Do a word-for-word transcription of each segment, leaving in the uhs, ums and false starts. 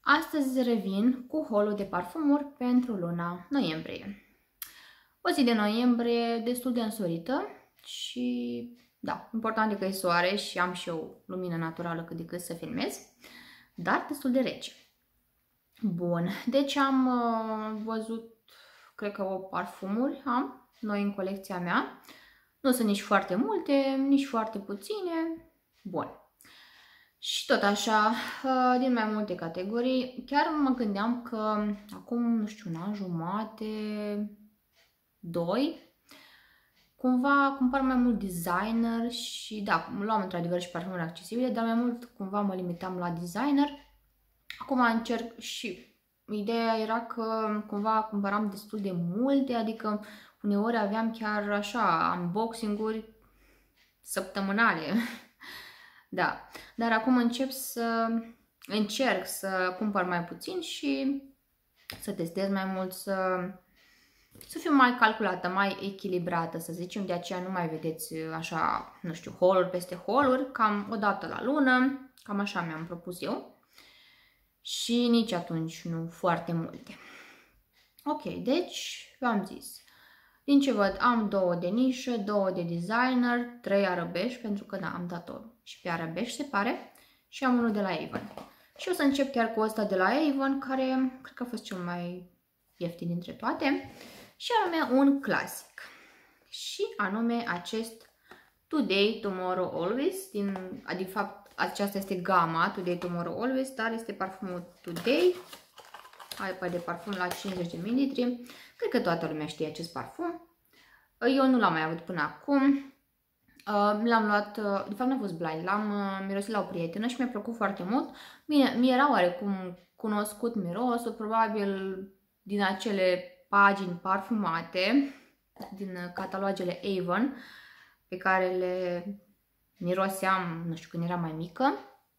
Astăzi revin cu haul de parfumuri pentru luna noiembrie. O zi de noiembrie destul de însorită și, da, important e că e soare și am și eu lumină naturală cât de cât să filmez, dar destul de rece. Bun, deci am uh, văzut, cred că o parfumuri am noi în colecția mea. Nu sunt nici foarte multe, nici foarte puține. Bun. Și tot așa, din mai multe categorii, chiar mă gândeam că acum, nu știu, un an jumate, doi, cumva cumpăr mai mult designer și da, luam într-adevăr și parfumuri accesibile, dar mai mult cumva mă limitam la designer. Acum încerc și ideea era că cumva cumpăram destul de multe, adică uneori aveam chiar așa unboxing-uri săptămânale. Da, dar acum încep să încerc să cumpăr mai puțin și să testez mai mult, să, să fiu mai calculată, mai echilibrată, să zicem. De aceea nu mai vedeți așa, nu știu, haul-uri peste haul-uri, cam o dată la lună, cam așa mi-am propus eu. Și nici atunci nu foarte multe. Ok, deci v-am zis. Din ce văd, am două de nișă, două de designer, trei arabești, pentru că da, am dat-o și pe arabești, se pare, și am unul de la Avon. Și o să încep chiar cu ăsta de la Avon, care cred că a fost cel mai ieftin dintre toate, și anume un clasic. Și anume acest Today, Tomorrow, Always, din, adică fapt aceasta este gama Today, Tomorrow, Always, dar este parfumul Today, apa de parfum la cincizeci de mililitri. Cred că toată lumea știe acest parfum. Eu nu l-am mai avut până acum. L-am luat, de fapt n-a fost blind, l-am mirosit la o prietenă și mi-a plăcut foarte mult. Bine, mi-era oarecum cunoscut mirosul, probabil din acele pagini parfumate, din catalogele Avon, pe care le miroseam, nu știu, când eram mai mică.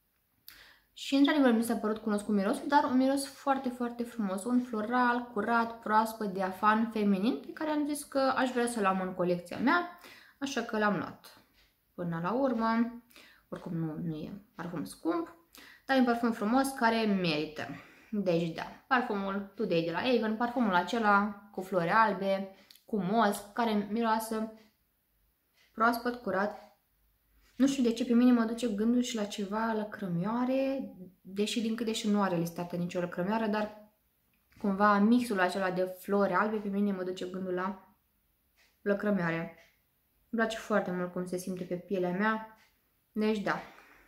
Și într-adevăr mi s-a părut cunoscut mirosul, dar un miros foarte, foarte frumos. Un floral, curat, proaspăt, diafan, feminin, pe care am zis că aș vrea să-l am în colecția mea, așa că l-am luat. Până la urmă, oricum nu, nu e parfum scump, dar e un parfum frumos care merită. Deci da, parfumul Today de la Avon, parfumul acela cu flori albe, cu mosc, care miroasă proaspăt, curat. Nu știu de ce, pe mine mă duce gândul și la ceva lăcrămioare, deși din câte și nu are listată nicio lăcrămioară, dar cumva mixul acela de flori albe pe mine mă duce gândul la lăcrămioare. Îmi place foarte mult cum se simte pe pielea mea, deci da.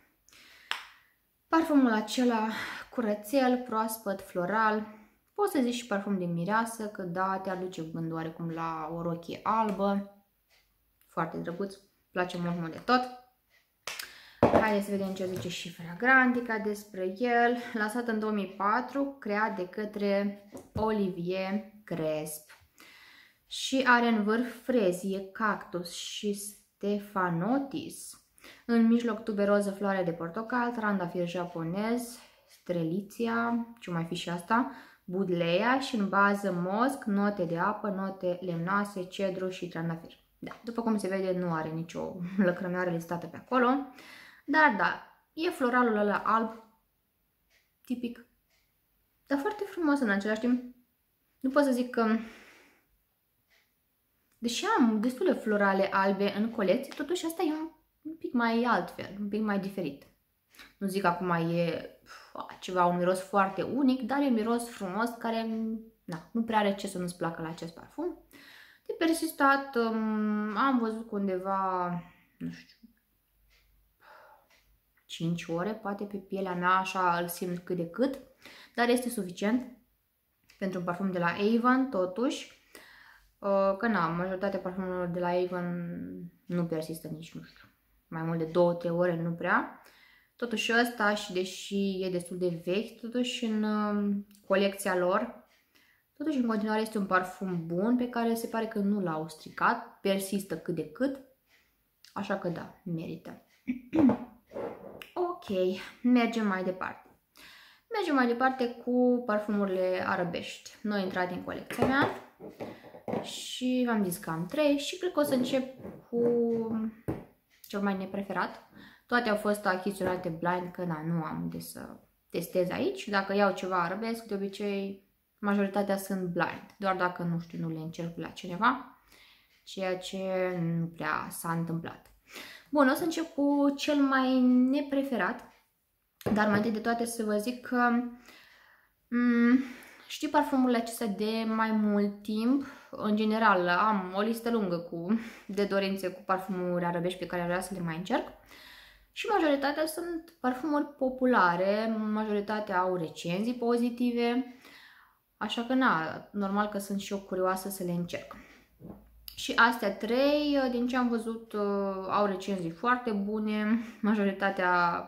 Parfumul acela curățel, proaspăt, floral, poți să zici și parfum de mireasă, că da, te aduce gândul oarecum la o rochie albă, foarte drăguț, îmi place mult, mult de tot. Haideți să vedem ce zice și Fragrantica despre el. Lansat în două mii patru, creat de către Olivier Cresp. Și are în vârf frezie, cactus și stefanotis. În mijloc tuberoză, floare de portocal, trandafir japonez, streliția, ce mai fi și asta, budleia și în bază mosc, note de apă, note lemnoase, cedru și trandafir. Da, după cum se vede nu are nicio lăcrămioare listată pe acolo. Dar da, e floralul ăla alb, tipic, dar foarte frumos în același timp. Nu pot să zic că, deși am destule florale albe în colecție, totuși asta e un, un pic mai altfel, un pic mai diferit. Nu zic că acum e uf, ceva, un miros foarte unic, dar e un miros frumos care na, nu prea are ce să nu-ți placă la acest parfum. De persistat, um, am văzut undeva, nu știu, cinci ore, poate pe pielea mea, așa îl simt cât de cât, dar este suficient pentru un parfum de la Avon, totuși, că na, majoritatea parfumurilor de la Avon nu persistă nici, nu știu, mai mult de două trei ore, nu prea. Totuși ăsta, și deși e destul de vechi, totuși în colecția lor, totuși în continuare este un parfum bun, pe care se pare că nu l-au stricat, persistă cât de cât, așa că da, merită. Ok, mergem mai departe. Mergem mai departe cu parfumurile arabești. Noi intrat în colecția mea și v-am zis că am trei și cred că o să încep cu cel mai nepreferat. Toate au fost achiziționate blind, că na, nu am de să testez aici. Dacă iau ceva arabesc, de obicei majoritatea sunt blind, doar dacă, nu știu, nu le încerc la cineva, ceea ce nu prea s-a întâmplat. Bun, o să încep cu cel mai nepreferat, dar mai întâi de toate să vă zic că știu parfumurile acestea de mai mult timp. În general am o listă lungă cu, de dorințe cu parfumuri arabești pe care vreau să le mai încerc. Și majoritatea sunt parfumuri populare, majoritatea au recenzii pozitive. Așa că, na, normal că sunt și eu curioasă să le încerc. Și astea trei, din ce am văzut, au recenzii foarte bune, majoritatea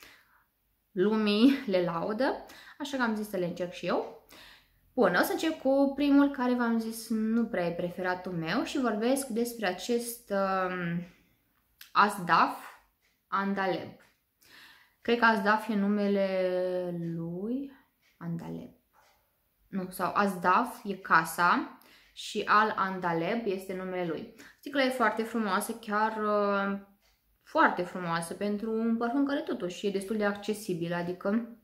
lumii le laudă, așa că am zis să le încerc și eu. Bun, o să încep cu primul care v-am zis nu prea e preferatul meu și vorbesc despre acest uh, Asdaf Andaleb. Cred că Asdaf e numele lui, Andaleb. Nu, sau Asdaf e casa și Al Andaleb este numele lui. Sticla e foarte frumoasă, chiar uh, foarte frumoasă pentru un parfum care totuși e destul de accesibil, adică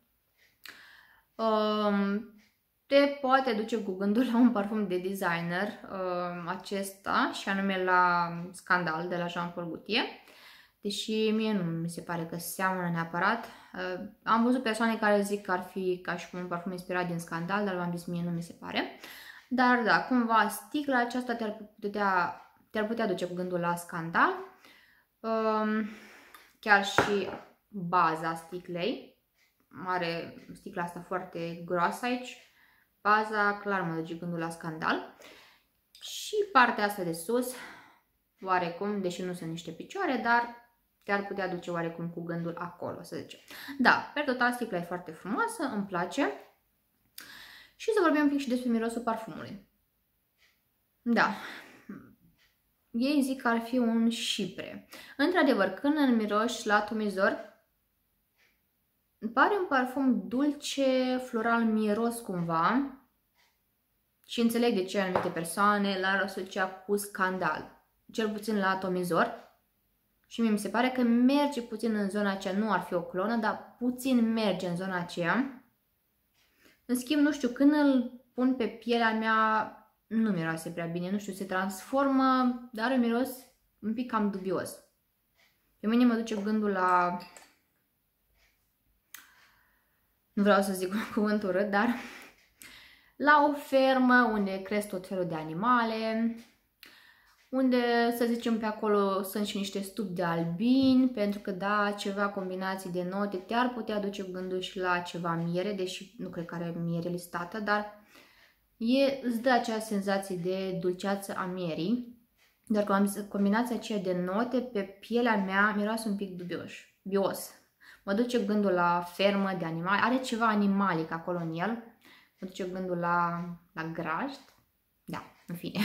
uh, te poate duce cu gândul la un parfum de designer, uh, acesta, și anume la Scandal de la Jean Paul Gaultier. Deși mie nu mi se pare că seamănă neapărat. Uh, am văzut persoane care zic că ar fi ca și cum un parfum inspirat din Scandal, dar v-am zis mie nu mi se pare. Dar da, cumva sticla aceasta te-ar putea, te-ar putea duce cu gândul la Scandal. Uh, chiar și baza sticlei. Are sticla asta foarte groasă aici. Baza clar mă duce gândul la Scandal. Și partea asta de sus, oarecum, deși nu sunt niște picioare, dar te-ar putea duce oarecum cu gândul acolo, să zicem. Da, per total sticla e foarte frumoasă, îmi place. Și să vorbim un pic și despre mirosul parfumului. Da, ei zic că ar fi un șipre. Într-adevăr, când îl miroși la atomizor, pare un parfum dulce, floral, miros cumva. Și înțeleg de ce anumite persoane l-ar asocia cu Scandal. Cel puțin la atomizor. Și mie mi se pare că merge puțin în zona aceea, nu ar fi o clonă, dar puțin merge în zona aceea. În schimb, nu știu, când îl pun pe pielea mea, nu miroase prea bine, nu știu, se transformă, dar are miros un pic cam dubios. Pe mine mă duce gândul la, nu vreau să zic un cuvânt urât, dar la o fermă unde cresc tot felul de animale, unde, să zicem, pe acolo sunt și niște stupi de albini, pentru că, da, ceva combinații de note te-ar putea duce gândul și la ceva miere, deși nu cred că are miere listată, dar e, îți dă acea senzație de dulceață a mierii, dar cum am zis, combinația aceea de note pe pielea mea miroase un pic dubios, bios. Mă duce gândul la fermă de animale, are ceva animalic acolo în el, mă duce gândul la, la grajd, da, în fine.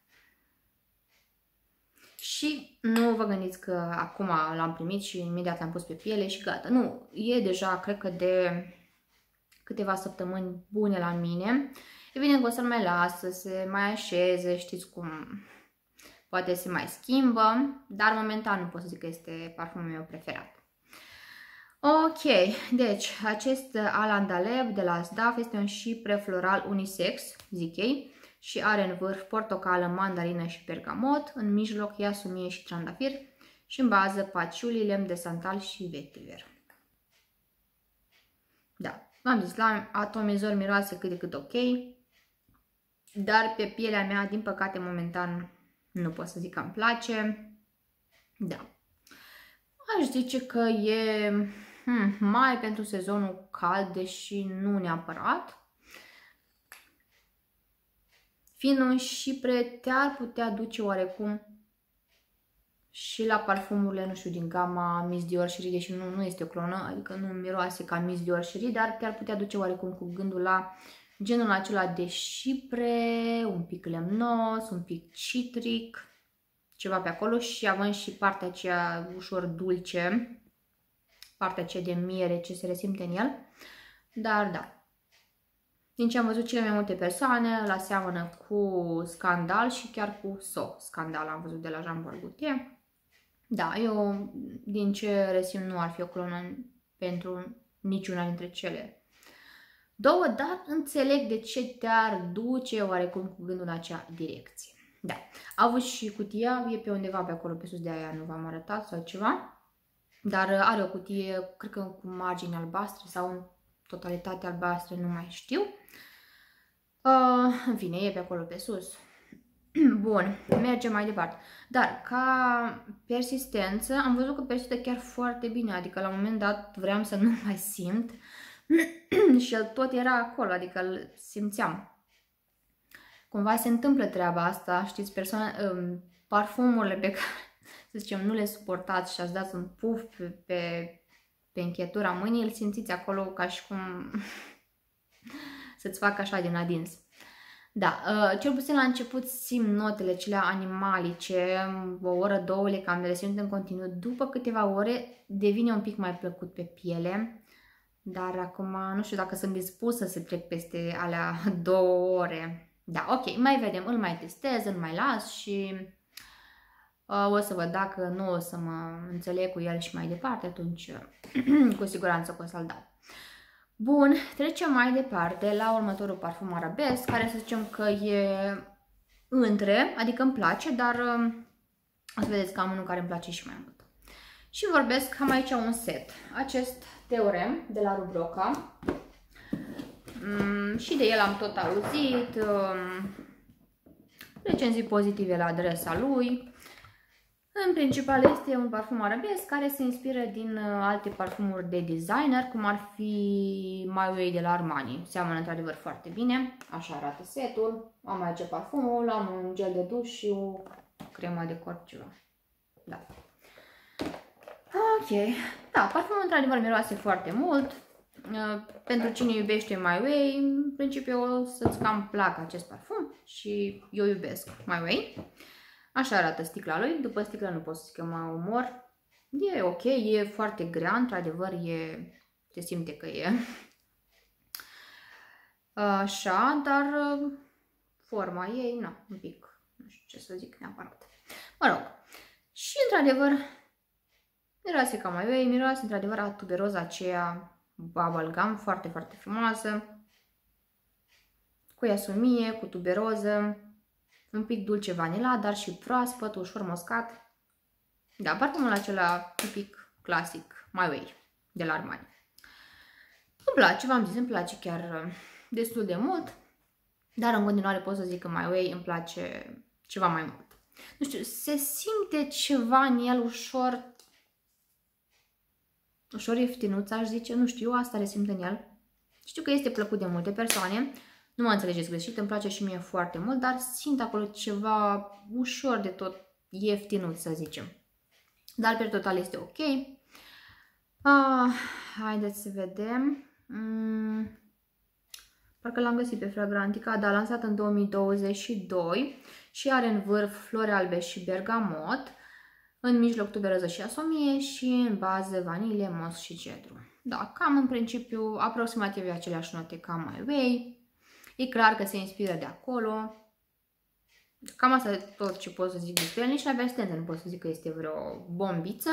Și nu vă gândiți că acum l-am primit și imediat l-am pus pe piele și gata. Nu, e deja, cred că de câteva săptămâni bune la mine. Evident că o să-l mai las să se mai așeze, știți cum, poate se mai schimbă, dar momentan nu pot să zic că este parfumul meu preferat. Ok, deci acest Al Andaleb de la Asdaf este un șipre floral unisex, zic ei. Și are în vârf portocală, mandarină și bergamot, în mijloc iasumie și trandafir și în bază paciuli, lemn de santal și vetiver. Da, v-am zis, la atomizor miroase cât de cât ok, dar pe pielea mea, din păcate, momentan nu pot să zic că îmi place. Da, aș zice că e hmm, mai pentru sezonul cald, deși nu neapărat. Fiind un șipre, te-ar putea duce oarecum și la parfumurile, nu știu, din gama Miss Dior Cherie, deși nu, nu este o clonă, adică nu miroase ca Miss Dior Cherie, dar te-ar putea duce oarecum cu gândul la genul acela de șipre, un pic lemnos, un pic citric, ceva pe acolo și având și partea aceea ușor dulce, partea aceea de miere ce se resimte în el, dar da. Din ce am văzut cele mai multe persoane, la seamănă cu Scandal și chiar cu So. Scandal am văzut de la Jean Paul Gaultier. Da, eu din ce resimt nu ar fi o clonă pentru niciuna dintre cele două, dar înțeleg de ce te-ar duce oarecum cu gândul în acea direcție. Da, a avut și cutia, e pe undeva pe acolo pe sus, de aia nu v-am arătat sau ceva, dar are o cutie, cred că cu margini albastre sau în totalitate albastre, nu mai știu. Uh, în fine, e pe acolo pe sus. Bun, mergem mai departe. Dar ca persistență, am văzut că persistă chiar foarte bine, adică la un moment dat vreau să nu mai simt și el tot era acolo, adică îl simțeam. Cumva se întâmplă treaba asta, știți, persoane, um, parfumurile pe care, să zicem, nu le suportați și ați dat un puf pe, pe, pe închetura mâinii, îl simțiți acolo ca și cum să-ți facă așa din adins. Da, uh, cel puțin la început simt notele cele animalice, o oră, două le cam le simt în continuu. După câteva ore devine un pic mai plăcut pe piele, dar acum nu știu dacă sunt dispusă să trec peste alea două ore. Da, ok, mai vedem, îl mai testez, îl mai las și uh, o să văd dacă nu o să mă înțeleg cu el și mai departe, atunci cu siguranță o să-l dau. Bun, trecem mai departe la următorul parfum arabesc, care să zicem că e între, adică îmi place, dar uh, o să vedeți că am unul care îmi place și mai mult. Și vorbesc, am aici un set, acest Teorem de la Rubroca. Mm, și de el am tot auzit, um, recenzii pozitive la adresa lui. În principal este un parfum arabesc care se inspiră din uh, alte parfumuri de designer, cum ar fi My Way de la Armani. Seamănă într-adevăr foarte bine, așa arată setul. Am aici parfumul, am un gel de duș și o cremă de corp ceva. Da. Ok, da, parfumul într-adevăr miroase foarte mult. Pentru cine iubește My Way, în principiu o să-ți cam placă acest parfum și eu iubesc My Way. Așa arată sticla lui, după sticlă nu pot să zic că mă omor. E ok, e foarte grea, într-adevăr, e, se simte că e așa, dar forma ei, nu, un pic, nu știu ce să zic neapărat. Mă rog, și într-adevăr, miroase ca My Way, miroase într-adevăr a tuberoza aceea bubblegum, foarte, foarte frumoasă, cu iasomie, cu tuberoză, un pic dulce vanila, dar și proaspăt, ușor moscat. Da, parfumul acela tipic clasic My Way de la Armani. Îmi place, v-am zis, îmi place chiar destul de mult, dar în continuare pot să zic că My Way îmi place ceva mai mult. Nu știu, se simte ceva în el ușor ușor ieftinuț, aș zice, nu știu, asta resimt în el. Știu că este plăcut de multe persoane, nu mă înțelegeți greșit, îmi place și mie foarte mult, dar simt acolo ceva ușor de tot ieftinuț, să zicem. Dar pe total este ok. Ah, haideți să vedem. Mm, parcă l-am găsit pe Fragrantica, dar lansat în două mii douăzeci și doi și are în vârf flori albe și bergamot. În mijloc tuberoză și asomie și în bază vanilie, mos și cedru. Da, cam în principiu aproximativ aceleași note ca My Way. E clar că se inspiră de acolo. Cam asta e tot ce pot să zic despre el. Nici la persistență nu pot să zic că este vreo bombiță.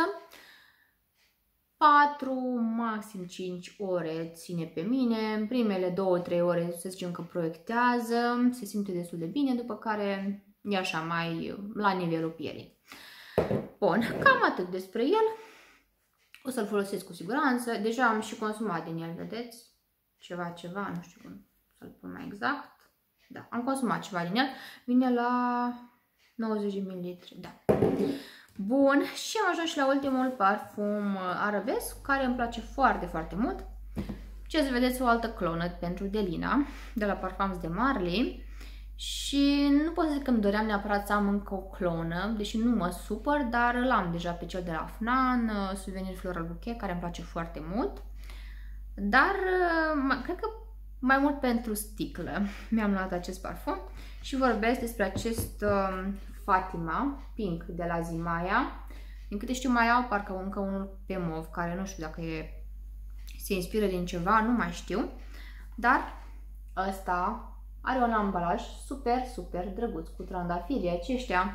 patru, maxim cinci ore ține pe mine. În primele două trei ore să zicem că proiectează. Se simte destul de bine, după care e așa mai la nivelul pielii. Bun, cam atât despre el. O să-l folosesc cu siguranță. Deja am și consumat din el, vedeți? Ceva, ceva, nu știu cum să-l pun mai exact. Da, am consumat ceva din el. Vine la nouăzeci de mililitri, da. Bun, și am ajuns și la ultimul parfum arabesc, care îmi place foarte, foarte mult. Ce să vedeți, o altă clonă pentru Delina, de la Parfums de Marly. Și nu pot să zic că îmi doream neapărat să am încă o clonă, deși nu mă supăr, dar l-am deja pe cel de la Fnan, Souvenir Floral Bouquet, care îmi place foarte mult. Dar cred că mai mult pentru sticlă mi-am luat acest parfum și vorbesc despre acest uh, Fatima Pink de la Zimaya. Din câte știu mai au parcă încă unul pe mov, care nu știu dacă e, se inspiră din ceva, nu mai știu. Dar ăsta are un ambalaj super, super drăguț cu trandafirii aceștia.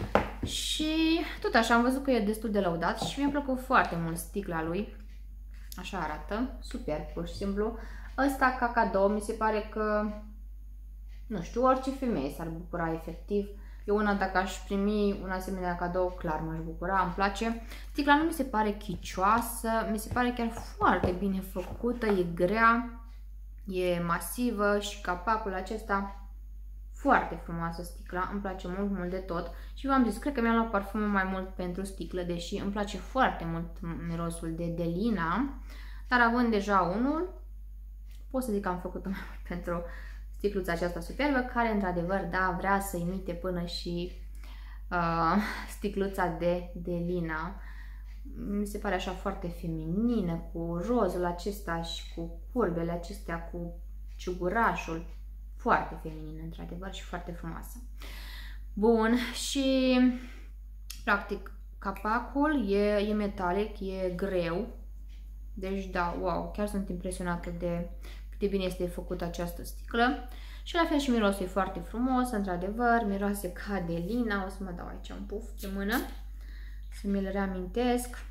Și tot așa am văzut că e destul de lăudat și mi-a plăcut foarte mult sticla lui. Așa arată, super, pur și simplu. Ăsta ca cadou mi se pare că, nu știu, orice femeie s-ar bucura efectiv. Eu una, dacă aș primi un asemenea cadou, clar m-aș bucura, îmi place. Sticla nu mi se pare chicioasă, mi se pare chiar foarte bine făcută, e grea, e masivă și capacul acesta, foarte frumoasă sticla, îmi place mult, mult de tot. Și v-am zis, cred că mi-am luat parfumul mai mult pentru sticlă, deși îmi place foarte mult mirosul de Delina, dar având deja unul, pot să zic că am făcut-o mai mult pentru sticluța aceasta superbă, care într-adevăr, da, vrea să imite până și uh, sticluța de Delina. Mi se pare așa foarte feminină, cu rozul acesta și cu curbele acestea, cu ciugurașul. Foarte feminină, într-adevăr, și foarte frumoasă. Bun, și practic capacul e, e metalic, e greu. Deci da, wow, chiar sunt impresionată de cât de bine este făcută această sticlă. Și la fel și mirosul e foarte frumos, într-adevăr, miroase ca Delina. O să mă dau aici un puf de mână să mi-l reamintesc.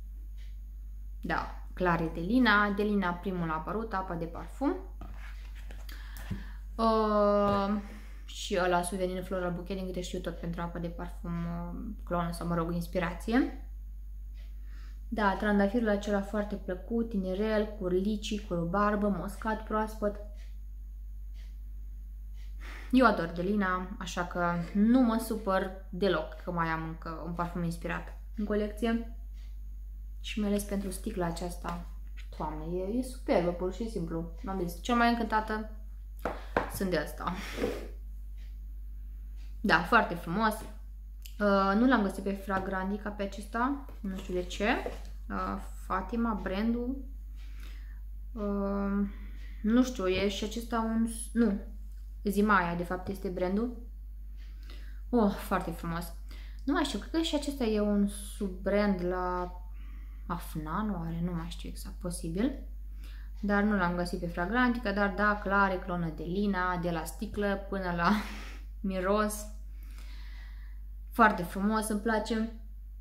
Da, clar e Delina. Delina primul a apărut, apa de parfum. Uh, și ăla Souvenir Floral Bouquet, din câte știu, tot pentru apa de parfum uh, clonă sau, mă rog, inspirație. Da, trandafirul acela foarte plăcut, tinerel, cu licii, cu barbă, moscat proaspăt. Eu ador Delina, așa că nu mă supăr deloc că mai am încă un parfum inspirat în colecție. Și mai ales pentru sticla aceasta, Doamne, e, e superbă, pur și simplu. M-am zis, cel mai încântată sunt de asta. Da, foarte frumos. Uh, nu l-am găsit pe Fragrantica pe acesta, nu știu de ce. Uh, Fatima, brandul. Uh, nu știu, e și acesta un... Nu, Zimaya, de fapt, este brandul. Oh, foarte frumos. Nu mai știu, cred că și acesta e un subbrand la Afnan, oare? Nu mai știu exact, posibil. Dar nu l-am găsit pe Fragrantica, dar da, clar, e clonă Delina, de la sticlă până la miros. Foarte frumos, îmi place.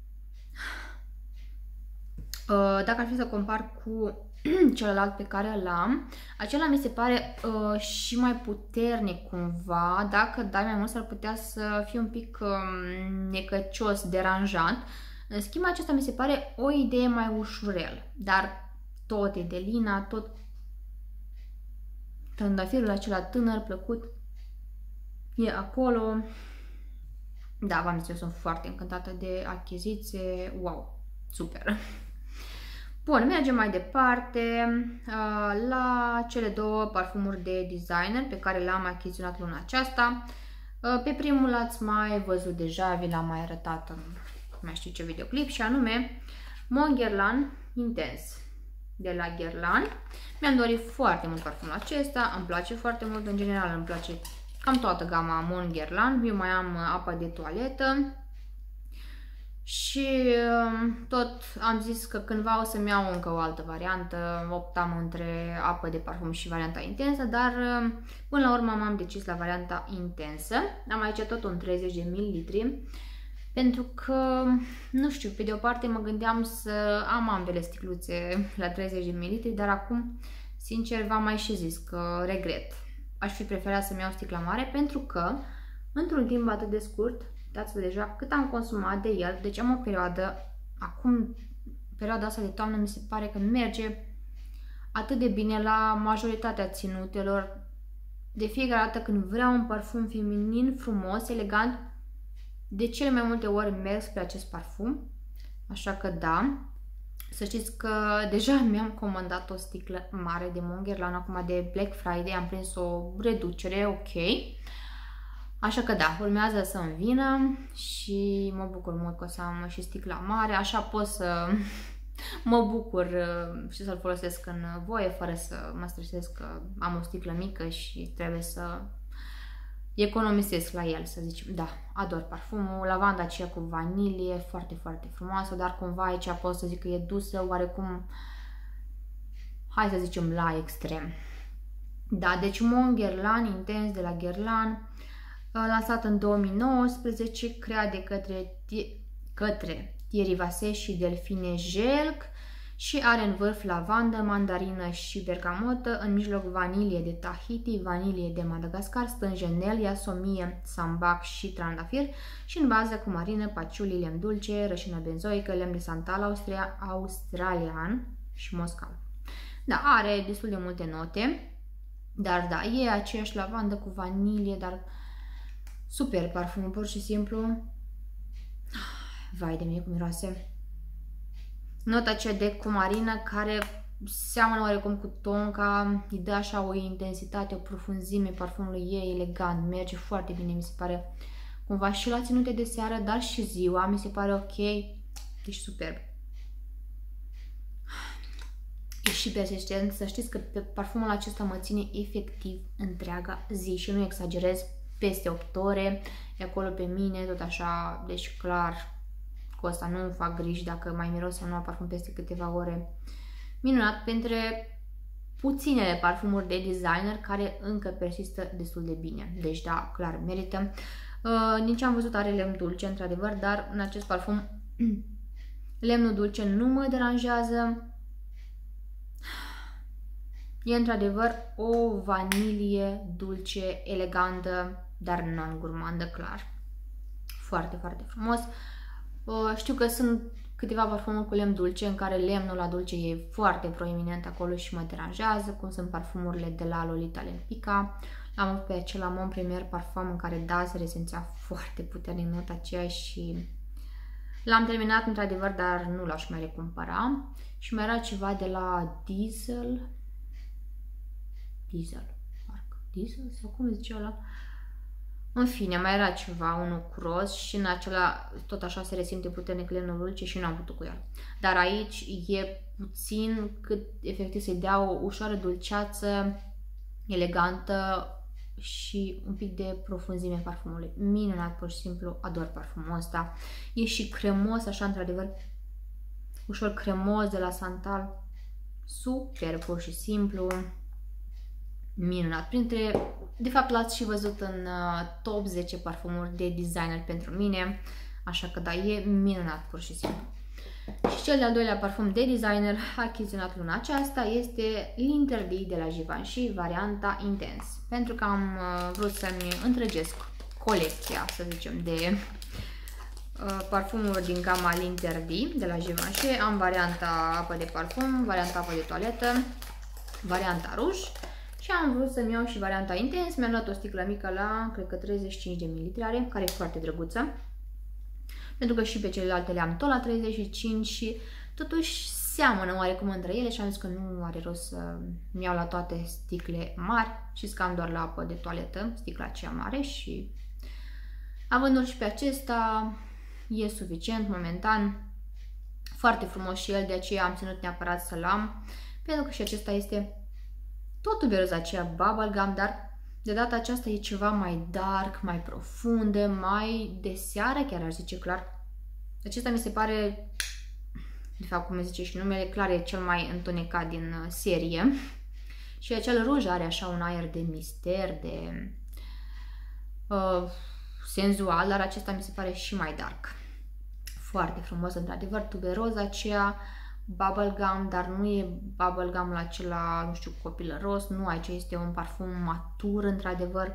Dacă ar fi să compar cu celălalt pe care l-am, acela mi se pare uh, și mai puternic cumva. Dacă dai mai mult, s-ar putea să fie un pic uh, necăcios, deranjant. În schimb, acesta mi se pare o idee mai ușurel, dar tot e Delina, tot trandafirul acela tânăr, plăcut, e acolo. Da, v-am zis, eu sunt foarte încântată de achiziție, wow, super! Bun, mergem mai departe uh, la cele două parfumuri de designer pe care le-am achiziționat luna aceasta. Uh, pe primul l-ați mai văzut deja, vi l-am mai arătat în mai știu ce videoclip, și anume Mon Guerlain Intense de la Guerlain. Mi-am dorit foarte mult parfumul acesta, îmi place foarte mult, în general îmi place cam toată gama Mon Guerlain. Eu mai am apa de toaletă și tot am zis că cândva o să-mi iau încă o altă variantă. Optam între apă de parfum și varianta intensă, dar până la urmă m-am decis la varianta intensă. Am aici tot un treizeci de mililitri, pentru că, nu știu, pe de o parte mă gândeam să am ambele sticluțe la treizeci de mililitri, dar acum, sincer, v-am mai și zis că regret. Aș fi preferat să-mi iau sticla mare, pentru că, într-un timp atât de scurt, dați-vă deja cât am consumat de el. Deci am o perioadă, acum, perioada asta de toamnă, mi se pare că merge atât de bine la majoritatea ținutelor. De fiecare dată când vreau un parfum feminin, frumos, elegant, de cele mai multe ori merg spre acest parfum. Așa că da, să știți că deja mi-am comandat o sticlă mare de Mon Guerlain, acum de Black Friday, am prins o reducere, ok. Așa că da, urmează să-mi vină și mă bucur mult că o să am și sticla mare, așa pot să mă bucur și să-l folosesc în voie, fără să mă stresez că am o sticlă mică și trebuie să economisesc la el, să zicem. Da, ador parfumul, lavanda aceea cu vanilie, foarte, foarte frumoasă, dar cumva aici pot să zic că e dusă, oarecum, hai să zicem, la extrem. Da, deci Mon Guerlain Intens de la Guerlain, lansat în două mii nouăsprezece, creat de către, către Thierry Vasset și Delphine Jelc și are în vârf lavandă, mandarină și bergamotă, în mijloc vanilie de Tahiti, vanilie de Madagascar, stânjenel, iasomie, sambac și trandafir și în bază cumarină, paciuli, lemn dulce, rășină benzoică, lemn de santal austria, australian și moscal. Da, are destul de multe note, dar da, e aceeași lavandă cu vanilie, dar super parfumul, pur și simplu. Vai de mine cum miroase. Nota aceea de cumarină care seamănă oarecum cu tonka, îi dă așa o intensitate, o profunzime parfumului, e elegant, merge foarte bine, mi se pare cumva și la ținute de seară, dar și ziua, mi se pare ok, deci superb. E și persistent, să știți că pe parfumul acesta mă ține efectiv întreaga zi și nu exagerez, peste opt ore, e acolo pe mine, tot așa, deci clar, cu asta nu fac griji dacă mai miros sau nu parfum peste câteva ore. Minunat pentru puținele parfumuri de designer care încă persistă destul de bine. Deci da, clar, merită. Uh, din ce am văzut are lemn dulce, într-adevăr, dar în acest parfum lemnul dulce nu mă deranjează. E într-adevăr o vanilie dulce, elegantă, dar non-gurmandă, clar. Foarte, foarte frumos. Știu că sunt câteva parfumuri cu lemn dulce în care lemnul la dulce e foarte proeminent acolo și mă deranjează, cum sunt parfumurile de la Lolita Lempicka. L-am avut pe acela Mon Premier parfum în care da, se resimțea foarte puternic nota aceea și l-am terminat într-adevăr, dar nu l-aș mai recumpăra. Și mai era ceva de la Diesel. Diesel, parcă. Diesel? Sau cum zice ăla? În fine, mai era ceva, unul cu roz și în acela tot așa se resimte puternic lemnul dulce și nu am putut cu el. Dar aici e puțin cât efectiv să-i dea o ușoară dulceață, elegantă și un pic de profunzime parfumului. Minunat, pur și simplu, ador parfumul ăsta. E și cremos, așa într-adevăr, ușor cremos de la Santal. Super, pur și simplu. Minunat. Printre, de fapt l-ați și văzut în uh, top zece parfumuri de designer pentru mine, așa că da, e minunat pur și simplu. Și cel de-al doilea parfum de designer achiziționat luna aceasta este L'Interdit de la Givenchy, varianta Intense, pentru că am uh, vrut să-mi întregesc colecția, să zicem, de uh, parfumuri din gama L'Interdit de la Givenchy. Am varianta apă de parfum, varianta apă de toaletă, varianta ruj. Și am vrut să-mi iau și varianta Intense. Mi-am luat o sticlă mică la, cred că treizeci și cinci de mililitri are, care e foarte drăguță. Pentru că și pe celelalte le-am tot la treizeci și cinci și totuși seamănă oarecum între ele și am zis că nu are rost să-mi iau la toate sticle mari și scam doar la apă de toaletă, sticla aceea mare și avându-l și pe acesta e suficient momentan. Foarte frumos și el, de aceea am ținut neapărat să-l am, pentru că și acesta este tot tuberoza aceea bubblegum, dar de data aceasta e ceva mai dark, mai profundă, mai de seară, chiar aș zice clar. Acesta mi se pare, de fapt cum zice și numele, clar e cel mai întunecat din serie. Și acel ruj are așa un aer de mister, de uh, senzual, dar acesta mi se pare și mai dark. Foarte frumos, într-adevăr, tuberoza aceea, bubblegum, dar nu e bubblegum la acela, nu știu, copilăros, nu, aici este un parfum matur, într-adevăr.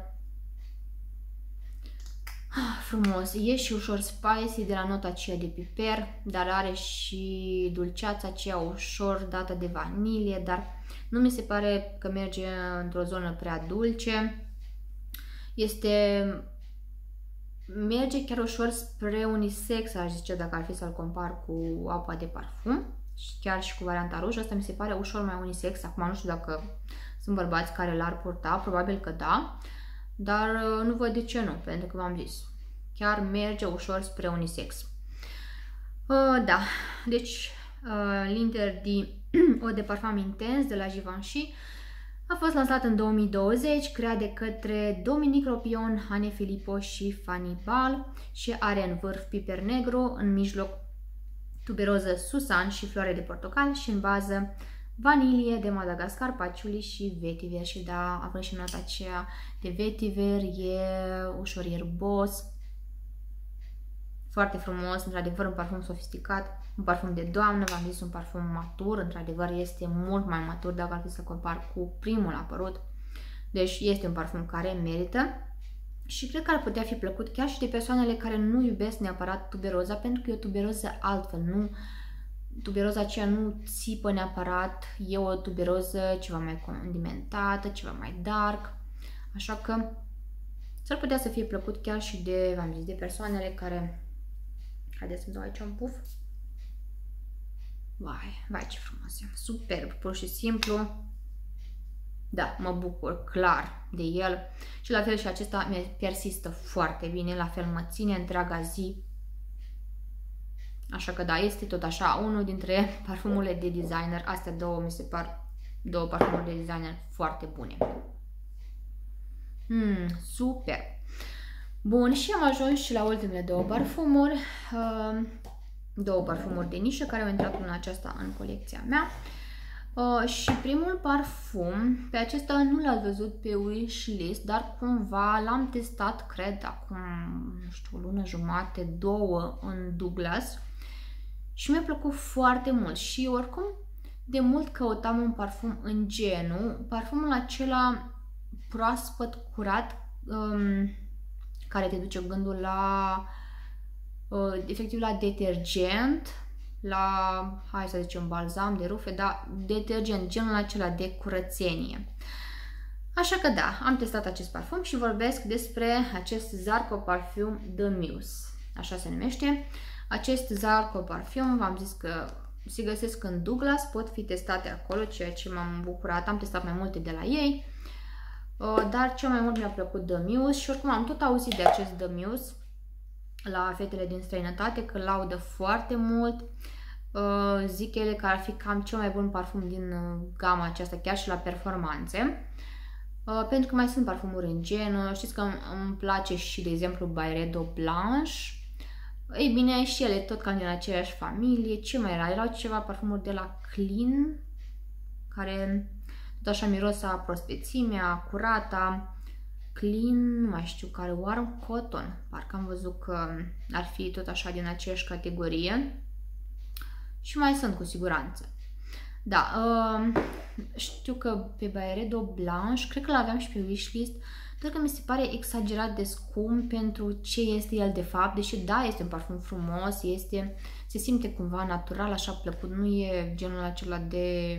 Ah, frumos, e și ușor spicy de la nota aceea de piper, dar are și dulceața aceea ușor dată de vanilie, dar nu mi se pare că merge într-o zonă prea dulce. Este... merge chiar ușor spre unisex, aș zice, dacă ar fi să-l compar cu apa de parfum. Și chiar și cu varianta ruj, asta mi se pare ușor mai unisex. Acum nu știu dacă sunt bărbați care l-ar purta, probabil că da, dar nu văd de ce nu, pentru că v-am zis, chiar merge ușor spre unisex. Uh, da, deci uh, L'Interdit Eau de Parfum Intense de la Givenchy a fost lansat în două mii douăzeci, creat de către Dominique Ropion, Anne Filippo și Fanny Bal și are în vârf piper negru, în mijloc tuberoză susan și floare de portocal și în bază vanilie de Madagascar, paciuli și vetiver. Și da, având și nota aceea de vetiver, e ușor ierbos, foarte frumos, într-adevăr un parfum sofisticat, un parfum de doamnă, v-am zis, un parfum matur, într-adevăr este mult mai matur dacă ar fi să compar cu primul apărut. Deci este un parfum care merită și cred că ar putea fi plăcut chiar și de persoanele care nu iubesc neapărat tuberoza, pentru că e o tuberoză altfel, nu, tuberoza aceea nu țipă neapărat, e o tuberoză ceva mai condimentată, ceva mai dark, așa că s-ar putea să fie plăcut chiar și de, v-am zis, de persoanele care... Haideți să-mi dau aici un puf. Vai, vai ce frumos e, superb, pur și simplu. Da, mă bucur clar de el și la fel și acesta mi persistă foarte bine, la fel mă ține întreaga zi. Așa că da, este tot așa unul dintre parfumurile de designer. Astea două mi se par două parfumuri de designer foarte bune. Hmm, super! Bun, și am ajuns și la ultimele două parfumuri. Două parfumuri de nișă care au intrat în aceasta în colecția mea. Uh, și primul parfum, pe acesta nu l-ați văzut pe wishlist, dar cumva l-am testat, cred, acum, nu știu, o lună jumate, două în Douglas și mi-a plăcut foarte mult și oricum de mult căutam un parfum în genul, parfumul acela proaspăt, curat, um, care te duce gândul la, uh, efectiv la detergent, la, hai să zicem, balzam de rufe, dar detergent, genul acela de curățenie. Așa că da, am testat acest parfum și vorbesc despre acest Zarco Parfum The Muse. Așa se numește. Acest Zarco Parfum, v-am zis că se găsesc în Douglas, pot fi testate acolo, ceea ce m-am bucurat. Am testat mai multe de la ei, dar cel mai mult mi-a plăcut The Muse și oricum am tot auzit de acest The Muse la fetele din străinătate, că laudă foarte mult. Uh, zic ele că ar fi cam cel mai bun parfum din uh, gama aceasta, chiar și la performanțe. Uh, pentru că mai sunt parfumuri în gen. Știți că îmi, îmi place și, de exemplu, Byredo Blanche. Ei bine, și ele tot cam din aceeași familie. Ce mai era? Erau ceva parfumuri de la Clean, care tot așa miros a prospețimea, curata. Clean, nu mai știu care, Warm Cotton, parcă am văzut că ar fi tot așa din aceeași categorie și mai sunt cu siguranță. Da, uh, știu că pe Byredo Blanche, cred că l-aveam și pe wishlist, dar că mi se pare exagerat de scump pentru ce este el de fapt, deși da, este un parfum frumos, este, se simte cumva natural, așa plăcut, nu e genul acela de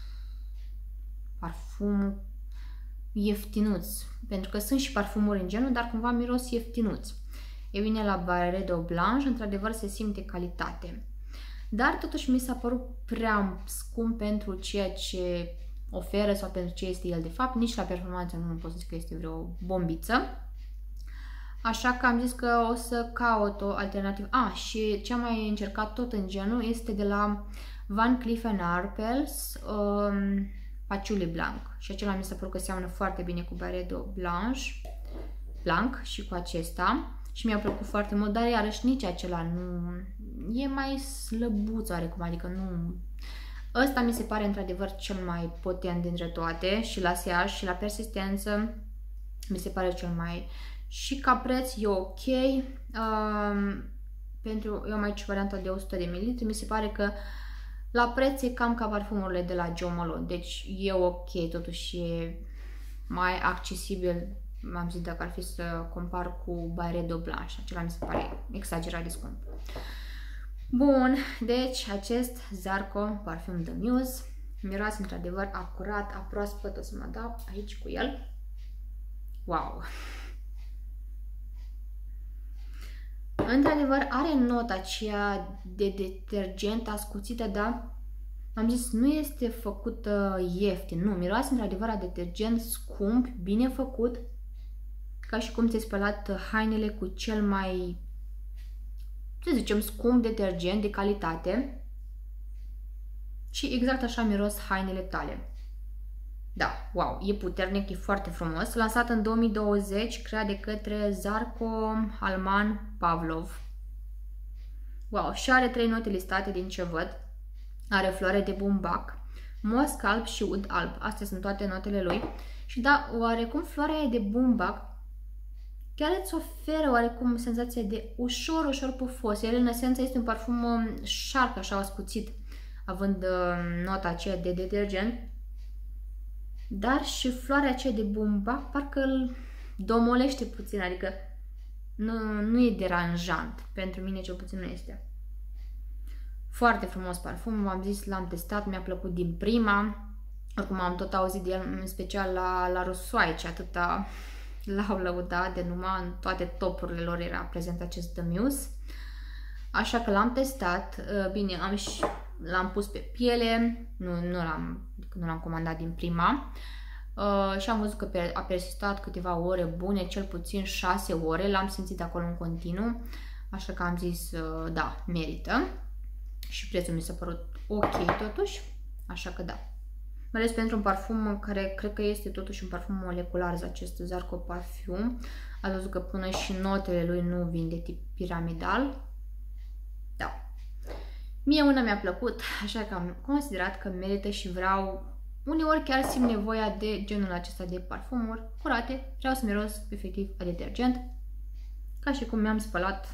parfum ieftinuț, pentru că sunt și parfumuri în genul, dar cumva miros ieftinuț. E bine, la Byredo Blanche, într-adevăr, se simte calitate. Dar totuși mi s-a părut prea scump pentru ceea ce oferă sau pentru ce este el de fapt. Nici la performanță nu pot să zic că este vreo bombiță. Așa că am zis că o să caut o alternativă. Ah, și ce am mai încercat tot în genul este de la Van Cleef and Arpels, um, Patchouli Blanc. Și acela mi s-a părut că seamănă foarte bine cu Byredo Blanche, Blanc și cu acesta. Și mi-a plăcut foarte mult, dar iarăși nici acela nu... E mai slăbuț oarecum, adică nu... Ăsta mi se pare într-adevăr cel mai potent dintre toate și la seaj și la persistență mi se pare cel mai... Și ca preț e ok. Um, pentru... Eu am aici varianta de o sută de mililitri, mi se pare că la preț e cam ca parfumurile de la Jo Malone, deci e ok, totuși e mai accesibil. M-am zis dacă ar fi să compar cu Byredo Blanche, acela mi se pare exagerat de scump. Bun, deci acest Zarco Parfum The Muse miroase într-adevăr acurat, aproaspăt, o să mă dau aici cu el. Wow! Într-adevăr are nota aceea de detergent ascuțită, dar am zis nu este făcută ieftin, nu, miroase într-adevăr a detergent scump, bine făcut, ca și cum ți-ai spălat hainele cu cel mai, să zicem, scump detergent de calitate și exact așa miros hainele tale. Da, wow, e puternic, e foarte frumos. Lansat în două mii douăzeci, creat de către Zarco Alman Pavlov. Wow, și are trei note listate din ce văd. Are floare de bumbac, mosc alb și ud alb. Astea sunt toate notele lui. Și da, oarecum floarea de bumbac chiar îți oferă oarecum senzația de ușor, ușor pufos. El în esență este un parfum șarp, așa ascuțit, având nota aceea de detergent, dar și floarea aceea de bumbac parcă îl domolește puțin, adică nu, nu e deranjant. Pentru mine cel puțin nu este. Foarte frumos parfum, v-am zis, l-am testat, mi-a plăcut din prima. Oricum am tot auzit de el, în special la, la Rosoaici, atâta l-au lăudat de numai în toate topurile lor era prezent acest The Muse. Așa că l-am testat, bine, am și l-am pus pe piele, nu, nu l-am nu l-am comandat din prima uh, și am văzut că a persistat câteva ore bune, cel puțin șase ore, l-am simțit acolo în continuu, așa că am zis, uh, da, merită și prețul mi s-a părut ok totuși, așa că da. Mai ales pentru un parfum care cred că este totuși un parfum molecular, acest Zarco Parfum. Ați văzut că până și notele lui nu vin de tip piramidal. Da. Mie una mi-a plăcut, așa că am considerat că merită și vreau, uneori chiar simt nevoia de genul acesta de parfumuri curate. Vreau să miros efectiv a detergent, ca și cum mi-am spălat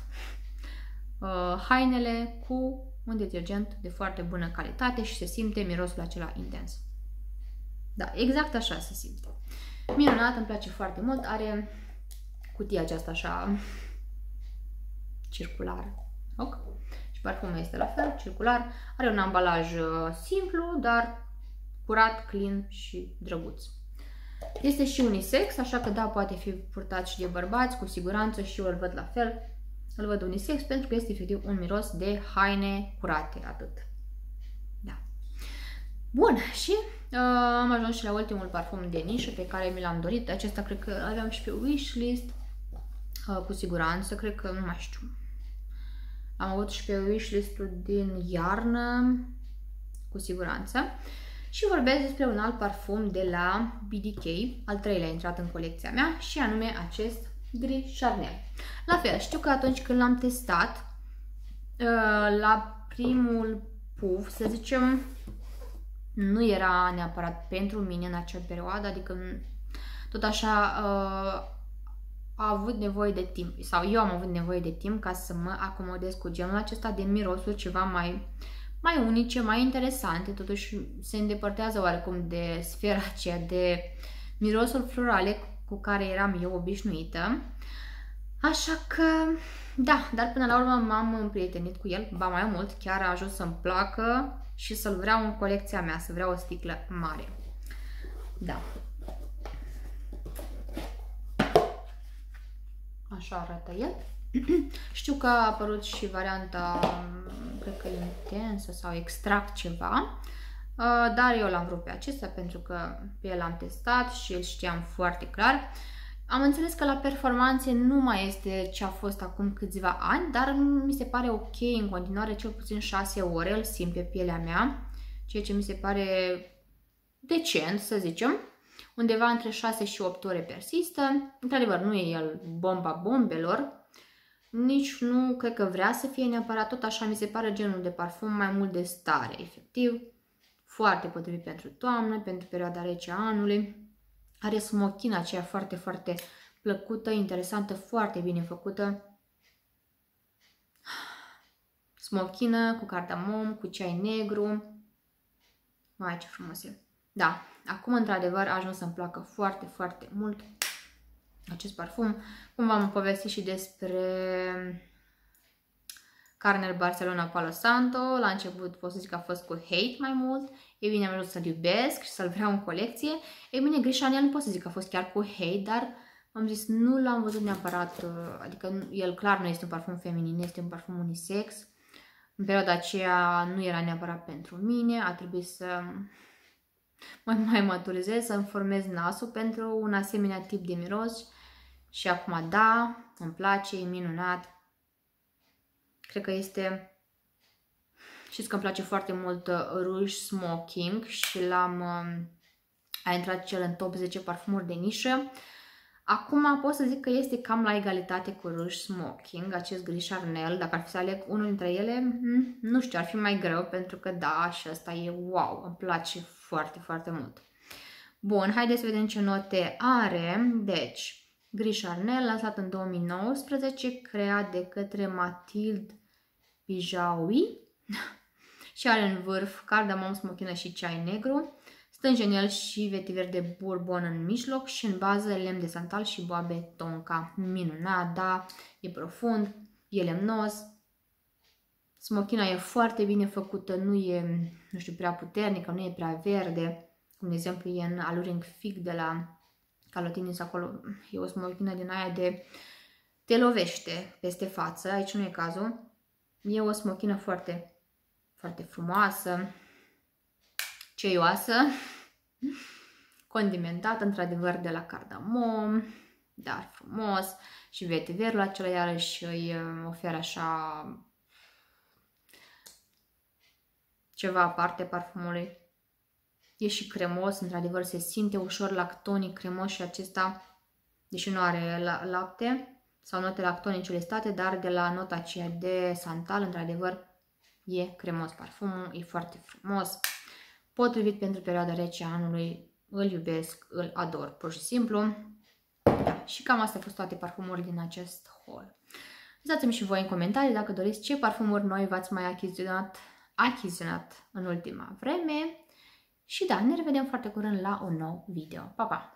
uh, hainele cu un detergent de foarte bună calitate și se simte mirosul acela intens. Da, exact așa se simte. Minunat, îmi place foarte mult. Are cutia aceasta așa circulară. Ok? Și parfumul este la fel, circular. Are un ambalaj simplu, dar curat, clean și drăguț. Este și unisex, așa că da, poate fi purtat și de bărbați, cu siguranță, și eu îl văd la fel. Îl văd unisex pentru că este efectiv un miros de haine curate, atât. Da. Bun, și uh, am ajuns și la ultimul parfum de nișă pe care mi l-am dorit. Acesta cred că aveam și pe wishlist, uh, cu siguranță, cred că nu mai știu. Am avut și pe wishlist-ul din iarnă, cu siguranță. Și vorbesc despre un alt parfum de la B D K, al treilea a intrat în colecția mea, și anume acest Gris Charnel. La fel, știu că atunci când l-am testat, la primul puf, să zicem, nu era neapărat pentru mine în acea perioadă, adică tot așa a avut nevoie de timp, sau eu am avut nevoie de timp ca să mă acomodez cu genul acesta de mirosuri ceva mai, mai unice, mai interesante, totuși se îndepărtează oarecum de sfera aceea de mirosul florale cu care eram eu obișnuită. Așa că, da, dar până la urmă m-am împrietenit cu el, ba mai mult, chiar a ajuns să-mi placă și să-l vreau în colecția mea, să vreau o sticlă mare. Da. Așa arată el. Știu că a apărut și varianta, cred că intensă sau extract ceva, dar eu l-am vrut pe acesta pentru că pe el am testat și îl știam foarte clar. Am înțeles că la performanțe nu mai este ce a fost acum câțiva ani, dar mi se pare ok în continuare, cel puțin șase ore îl simt pe pielea mea, ceea ce mi se pare decent, să zicem. Undeva între șase și opt ore persistă. Într-adevăr, nu e el bomba bombelor, nici nu cred că vrea să fie neapărat, tot așa mi se pare genul de parfum mai mult de stare, efectiv. Foarte potrivit pentru toamnă, pentru perioada rece a anului. Are smochina aceea foarte, foarte plăcută, interesantă, foarte bine făcută. Smochină cu cardamom, cu ceai negru. Mai ce frumos e. Da, acum într-adevăr a ajuns să-mi placă foarte, foarte mult acest parfum. Cum v-am povestit și despre Carner Barcelona Palo Santo, la început pot să zic că a fost cu hate mai mult. E bine, am vrut să-l iubesc și să-l vreau în colecție. E bine, Gris Charnel nu pot să zic că a fost chiar cu hate, dar am zis nu l-am văzut neapărat, adică el clar nu este un parfum feminin, este un parfum unisex. În perioada aceea nu era neapărat pentru mine, a trebuit să mă mai maturizez, să-mi formez nasul pentru un asemenea tip de miros. Și acum da, îmi place, e minunat. Cred că este... Știți că îmi place foarte mult Rouge Smoking și l-am... A intrat cel în top zece parfumuri de nișă. Acum pot să zic că este cam la egalitate cu Rouge Smoking, acest Gris Charnel. Dacă ar fi să aleg unul dintre ele, nu știu, ar fi mai greu, pentru că da, și ăsta e wow, îmi place foarte, foarte mult. Bun, haideți să vedem ce note are. Deci, gris Charnel, lansat în două mii nouăsprezece, creat de către Mathilde Bijaui și are în vârf cardamom, smochină și ceai negru, stânge în el și vetiver de bourbon în mijloc și în bază lemn de santal și boabe tonka. Minunat, da, e profund, e lemnos. Smochina e foarte bine făcută, nu e, nu știu, prea puternică, nu e prea verde, cum de exemplu e în Alluring Fig de la Calotinis, acolo e o smochină din aia de te lovește peste față, aici nu e cazul. E o smochină foarte, foarte frumoasă, ceioasă, condimentată, într-adevăr, de la cardamom, dar frumos, și vetiverul acela iarăși îi oferă așa ceva aparte parfumului. E și cremos, într-adevăr se simte ușor lactonic, cremos și acesta, deși nu are lapte sau note lactonice listate, dar de la nota aceea de santal, într-adevăr, e cremos parfumul, e foarte frumos. Potrivit pentru perioada rece a anului, îl iubesc, îl ador, pur și simplu. Da, și cam astea au fost toate parfumurile din acest haul. Lăsați-mi și voi în comentarii dacă doriți ce parfumuri noi v-ați mai achiziționat, achiziționat în ultima vreme. Și da, ne revedem foarte curând la un nou video. Pa, pa!